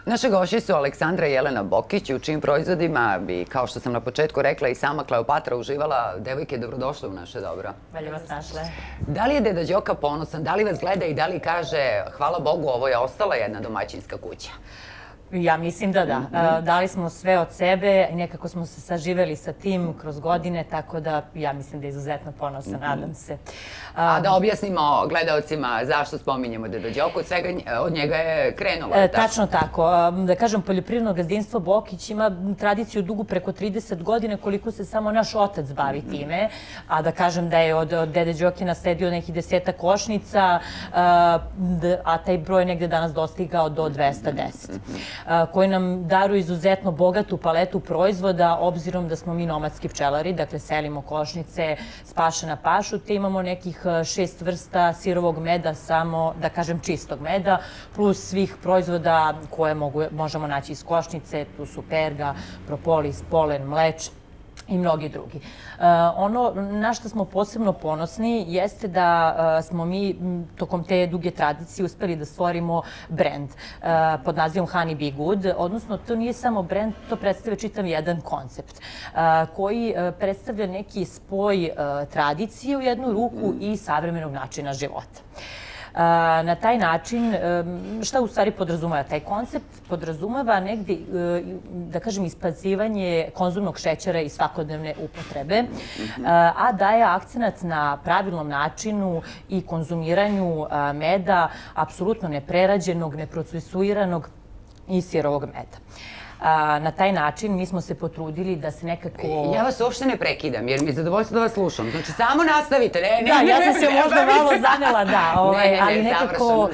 Naše gošće su Aleksandra i Jelena Bokić, u čijim proizvodima bi, kao što sam na početku rekla, i sama Kleopatra uživala. Devojke, dobrodošle u naše dobro. Bolje vas našle. Da li je deda Đoka ponosan, da li vas gleda i da li kaže hvala Bogu, ovo je ostala jedna domaćinska kuća? Ja mislim da da. Dali smo sve od sebe i nekako smo se saživeli sa tim kroz godine, tako da ja mislim da je izuzetno ponosan, nadam se. A da objasnimo gledaocima zašto spominjemo deda Đoku, od svega od njega je krenulo. Tačno tako. Da kažem, poljoprivredno gazdinstvo Bokić ima tradiciju dugu preko 30 godina, koliko se samo naš otac bavi time. A da kažem da je od dede Đoke nasledio nekih 10 košnica, a taj broj negde danas dostigao do 210. Koji nam daruju izuzetno bogatu paletu proizvoda, obzirom da smo mi nomadski pčelari, dakle selimo košnice s paše na pašu, te imamo nekih 6 vrsta sirovog meda, samo da kažem čistog meda, plus svih proizvoda koje možemo naći iz košnice, tu su perga, propolis, polen, mleč i mnogi drugi. Ono na što smo posebno ponosni jeste da smo mi tokom te duge tradicije uspeli da stvorimo brend pod nazivom Honey Be Good, odnosno to nije samo brend, to predstavlja čitav jedan koncept koji predstavlja neki spoj tradicije u jednu ruku i savremenog načina života. Na taj način, šta u stvari podrazumeva taj koncept? Podrazumeva negdje, da kažem, ispazivanje konzumnog šećera i svakodnevne upotrebe, a daje akcenat na pravilnom načinu i konzumiranju meda, apsolutno neprerađenog, neprocesuiranog i sirovog meda. Na taj način mi smo se potrudili da se nekako... Ja vas uopšte ne prekidam, jer mi je zadovoljstvo da vas slušam. Znači, samo nastavite. Da, ja sam se možda malo zanela, da. Ali nekako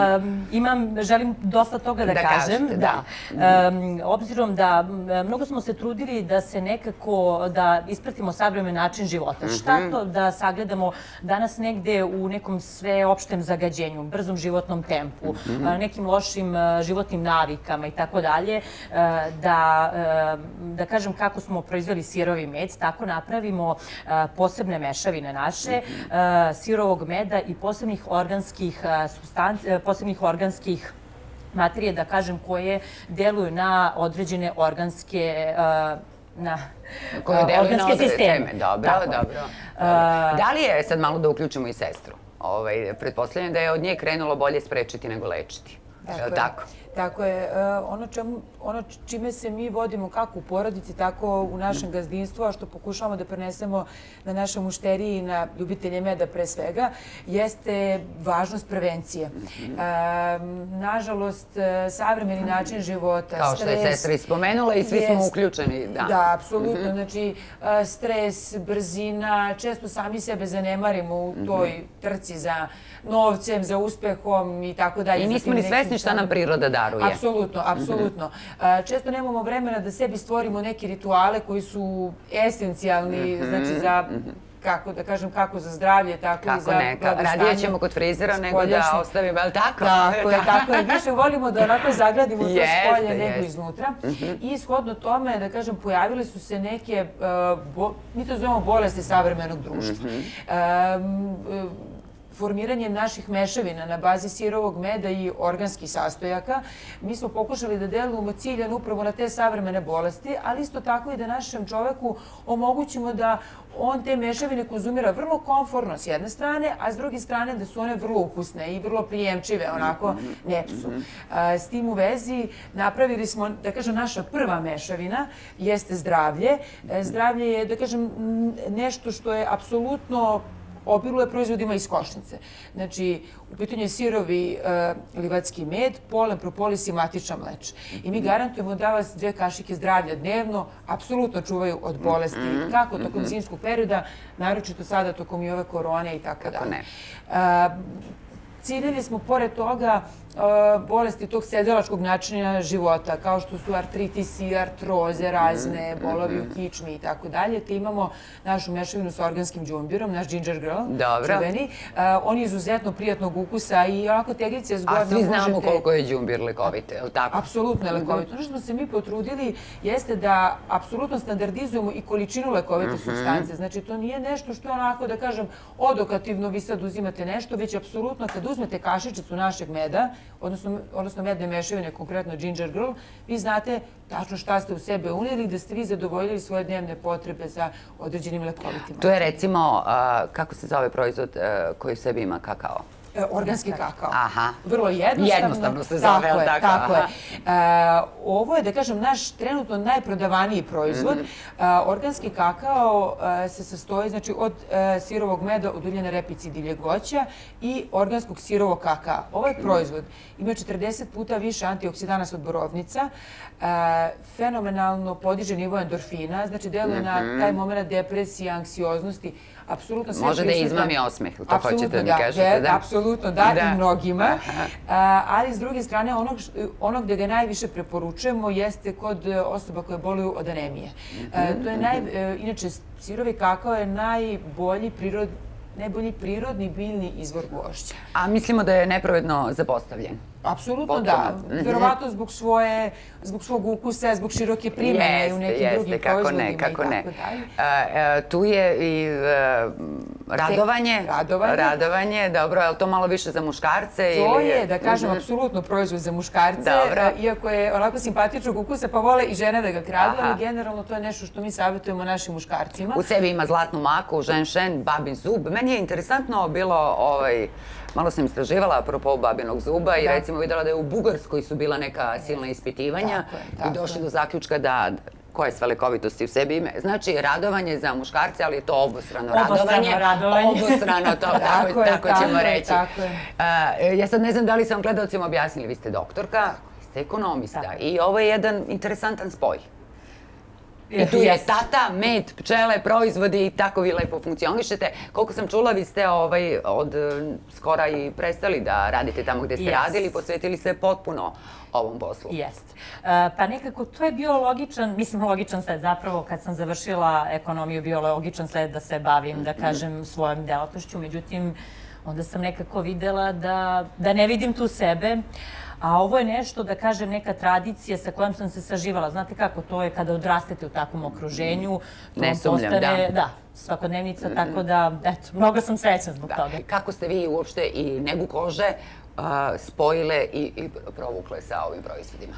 želim dosta toga da kažem. Obzirom da mnogo smo se trudili da se nekako, da ispratimo savremen način života. Šta to da sagledamo danas negde u nekom sveopštem zagađenju, brzom životnom tempu, nekim lošim životnim navikama i tako dalje, da kažem kako smo proizveli sirovi med, tako napravimo posebne mešavine naše, sirovog meda i posebnih organskih materije, da kažem, koje deluju na određene organske sisteme. Dobro, dobro. Da li je, sad malo da uključimo i sestru, pretpostavljam da je od nje krenulo bolje sprečiti nego lečiti. Tako? Tako je. Ono čime se mi vodimo kako u porodici, tako u našem gazdinstvu, a što pokušavamo da prenesemo na naše mušterije i na ljubitelje meda pre svega, jeste važnost prevencije. Nažalost, savremeni način života, stres... Kao što je sestra ispomenula i svi smo uključeni. Da, apsolutno. Znači, stres, brzina, često sami sebe zanemarimo u toj trci za novcem, za uspehom i tako dalje. I nismo ni svesni šta nam priroda daruje. Apsolutno, apsolutno. Često nemamo vremena da sebi stvorimo neke rituale koji su esencijalni, znači za, kako da kažem, kako za zdravlje, tako i za blagostanje. Radije ćemo kod frizera nego da ostavimo, je li tako? Tako je. Više volimo da onako zagradimo to spolje nego iznutra. I shodno tome, da kažem, pojavile su se neke, mi to zovemo bolesti savremenog društva. Formiranjem naših mešavina na bazi sirovog meda i organskih sastojaka, mi smo pokušali da delujemo ciljan upravo na te savremene bolesti, ali isto tako i da našem čoveku omogućimo da on te mešavine konzumira vrlo komforno s jedne strane, a s druge strane da su one vrlo ukusne i vrlo prijemčive, onako nepsu. S tim u vezi napravili smo, da kažem, naša prva mešavina jeste zdravlje. Zdravlje je, da kažem, nešto što je apsolutno obiluje proizvodima iz košnice. Znači, u pitanju je sirovi livatski med, polen, propolis i matična mleč. I mi garantujemo da vas 2 kašike zdravlja dnevno apsolutno čuvaju od bolesti, kako tokom zimskog perioda, naročito sada tokom i ove korone i tako dalje. Ciljili smo, pored toga, bolesti tog sedelačkog načina života, kao što su artritisi, artroze, razne, bolovi u kičmi i tako dalje. Te imamo našu mešavinu sa organskim đumbirom, naš Ginger Girl, čuveni. On je izuzetno prijatnog ukusa i onako teglice je zgodno. A svi znamo koliko je đumbir lekovite, je li tako? Apsolutno je lekovite. Ono što smo se mi potrudili jeste da apsolutno standardizujemo i količinu lekovite supstance. Znači, to nije nešto što je onako, da kažem, odokativno vi sad uzimate nešto, već apsolutno kad uzmete uzmete kašičicu našeg meda, odnosno medne mešavine, konkretno Ginger Girl, vi znate tačno šta ste u sebe unijeli, da ste vi zadovoljili svoje dnevne potrebe za određenim lekovitima. To je recimo, kako se zove proizvod koji u sebi ima kakao? Organski kakao. Aha. Vrlo jednostavno. Jednostavno se zove, ali tako? Tako je. Ovo je, da kažem, naš trenutno najprodavaniji proizvod. Organski kakao se sastoji od sirovog meda od uljene repice i divljeg voća i organskog sirovog kakao. Ovaj proizvod ima 40 puta više antioksidanasa od borovnica, fenomenalno podiže nivo endorfina, znači deluje na taj moment depresije, anksioznosti, apsolutno sve prisutno. Može da izmami osmeh, to hoćete da mi kažete, da? Apsolutno da, i mnogima. Ali s druge strane, ono gde ga najviše preporučujemo jeste kod osoba koje boluju od anemije. Inače, sirovi kakao je najbolji prirodni biljni izvor gvožđa. A mislimo da je nepravedno zapostavljen. Apsolutno da. Verovatno zbog svog ukusa, zbog široke primjene u nekim drugim proizvodima i tako dalje. Tu je i radovanje. Radovanje, dobro, je li to malo više za muškarce? To je, da kažem, apsolutno proizvod za muškarce. Iako je onako simpatičnog ukusa, pa vole i žene da ga kradu, ali generalno to je nešto što mi savjetujemo našim muškarcima. U sebi ima zlatnu maku, ženšen, babin zub. Meni je interesantno bilo, malo sam istraživala apropo babinog zuba i recimo videla da je u Bugarskoj su bila neka silna ispitivanja i došli do zaključka da koje sve lekovitosti u sebi ime. Znači, radovanje za muškarce, ali je to obostrano radovanje. Obostrano to, tako ćemo reći. Ja sad ne znam da li sam gledalcima objasnili, vi ste doktorka, vi ste ekonomista i ovo je jedan interesantan spoj. I tu je tata, med, pčele, proizvodi i tako vi lepo funkcionišete. Koliko sam čula, vi ste od skora i prestali da radite tamo gde ste radili, posvetili se potpuno ovom poslu. Jeste. Pa nekako to je bio logičan sled zapravo kad sam završila ekonomiju, bio logičan sled da se bavim, da kažem, svojom delatnošću. Međutim, onda sam nekako videla da ne vidim tu sebe. A ovo je nešto, da kažem, neka tradicija sa kojom sam se saživala. Znate kako, to je kada odrastete u takvom okruženju. Ne sumnjam, da. Da, svakodnevnica, tako da, eto, mnogo sam srećna zbog toga. Kako ste vi uopšte i negu kože spojile i provukle sa ovim proizvodima?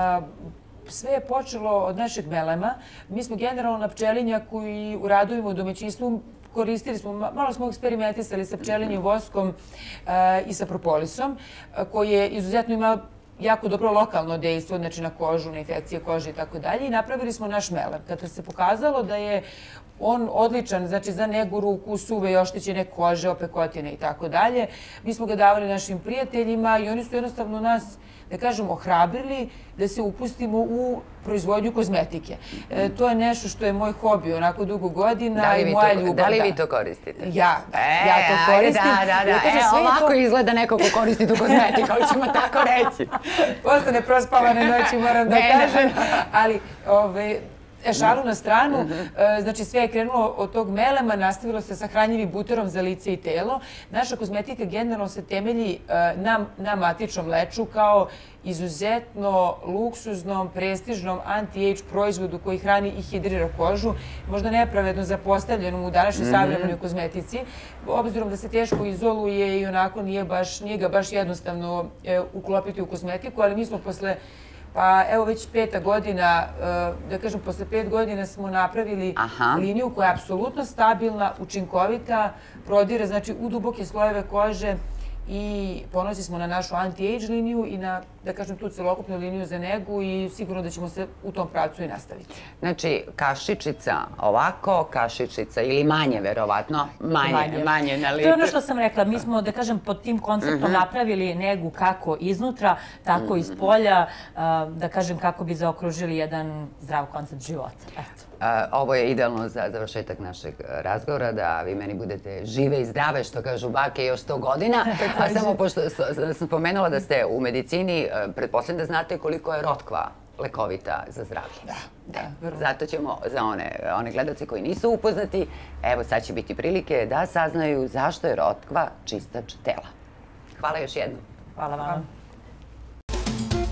Sve je počelo od našeg melema. Mi smo generalno na pčelinjaku i u radovima u domaćinstvu koristili smo, malo smo eksperimentisali sa pčelinjim voskom i sa propolisom, koji je izuzetno imao jako dobro lokalno dejstvo, znači na kožu, na infekcije kože i tako dalje, i napravili smo naš melem. Kada se pokazalo da je on odličan, znači za negu ruku, suve i oštećene kože, opekotine i tako dalje, mi smo ga davali našim prijateljima i oni su jednostavno nas, da kažem, ohrabrili da se upustimo u proizvodnju kozmetike. To je nešto što je moj hobi onako dugo godina i moja ljubav. Da li vi to koristite? Ja to koristim. Ovako izgleda neko ko koristi tu kozmetiku, ali ćemo tako reći. Postane prospavane noći, moram da kažem. Ali, šalu na stranu, znači sve je krenulo od tog melema, nastavilo se sa hranjivim buterom za lice i telo. Naša kozmetika generalno se temelji na matičnom leču kao izuzetno luksuznom, prestižnom anti-age proizvodu koji hrani i hidrira kožu, možda nepravedno zapostavljenom u današnjoj savremenoj kozmetici, obzirom da se teško izoluje i onako nije ga baš jednostavno uklopiti u kozmetiku, ali mi smo posle pa evo već 5. godina, da kažem, posle 5 godina smo napravili liniju koja je apsolutno stabilna, učinkovita, prodire, znači, u duboke slojeve kože i ponosi smo na našu anti-age liniju i na, da kažem, tu celokupnu liniju za negu i sigurno da ćemo se u tom pravcu i nastaviti. Znači, kašičica ovako, kašičica ili manje, verovatno, manje na litru. To je ono što sam rekla. Mi smo, da kažem, pod tim konceptom napravili negu kako iznutra, tako iz polja, da kažem, kako bi zaokružili jedan zdrav koncept života. Eto. Ovo je idealno za završetak našeg razgovora, da vi meni budete žive i zdrave, što kažu bake, još 100 godina. A samo pošto sam spomenula da ste u medicini, pretpostavljam da znate koliko je rotkva lekovita za zdravlje. Da. Zato ćemo za one gledalce koji nisu upoznati, evo sad će biti prilike da saznaju zašto je rotkva čistač tela. Hvala još jednom. Hvala vam.